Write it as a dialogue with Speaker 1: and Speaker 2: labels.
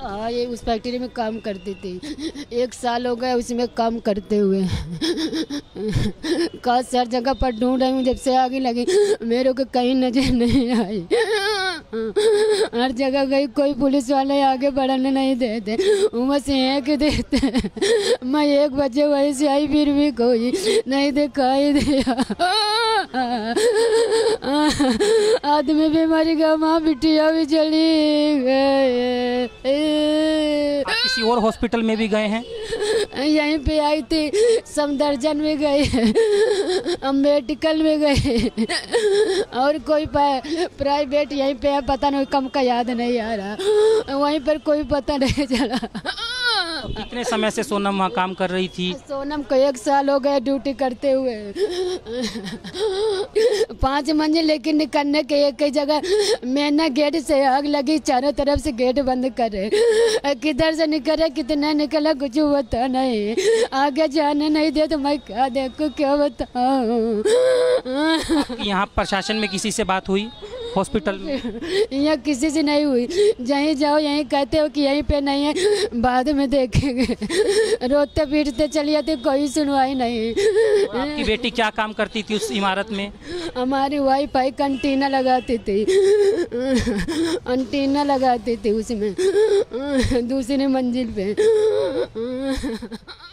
Speaker 1: हाँ, ये उस फैक्ट्री में काम करती थी। 1 साल हो गया उसमें काम करते हुए। कहाँ हर जगह पर ढूंढ रही हूँ, जब से आगे लगी मेरे को कहीं नजर नहीं आई। हर जगह गई, कोई पुलिस वाले आगे बढ़ने नहीं देते, उम्र से एक देते। मैं 1 बजे वहीं से आई, फिर भी कोई नहीं दिखाई दिया। आदमी भी मर गया, माँ बिटिया भी चली गए।
Speaker 2: आप किसी और हॉस्पिटल में भी गए हैं?
Speaker 1: यहीं पे आई थी, समदर्जन में गए, अम्बेडकर में गए, और कोई प्राइवेट यहीं पे है, पता नहीं कम का याद नहीं आ रहा, वहीं पर कोई पता नहीं चला।
Speaker 2: तो कितने समय से सोनम वहाँ काम कर रही थी?
Speaker 1: सोनम को 1 साल हो गए ड्यूटी करते हुए। 5 मंजिल, लेकिन निकलने के एक ही जगह मैंने गेट से आग लगी, चारों तरफ से गेट बंद करे, किधर से निकले कितना निकला कुछ पता नहीं, आगे जाने नहीं दे तो मैं क्या देखूं, क्या बताऊं।
Speaker 2: यहाँ प्रशासन में किसी से बात हुई हॉस्पिटल में?
Speaker 1: यहाँ किसी से नहीं हुई, जहीं जाओ यहीं कहते हो कि यहीं पे नहीं है, बाद में देखेंगे। रोते पीटते चली जाती, कोई सुनवाई नहीं।
Speaker 2: और आपकी बेटी क्या काम करती थी उस इमारत में?
Speaker 1: हमारी वाईफाई कंटीना लगाती थी, एंटीना लगाती थी उसमें, दूसरी मंजिल पे।